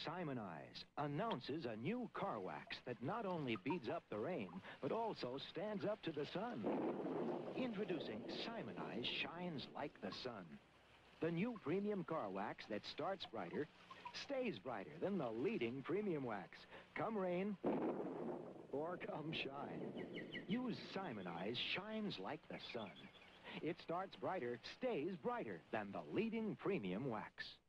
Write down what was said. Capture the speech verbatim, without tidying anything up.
Simoniz announces a new car wax that not only beads up the rain, but also stands up to the sun. Introducing Simoniz Shines Like the Sun. The new premium car wax that starts brighter, stays brighter than the leading premium wax. Come rain or come shine. Use Simoniz Shines Like the Sun. It starts brighter, stays brighter than the leading premium wax.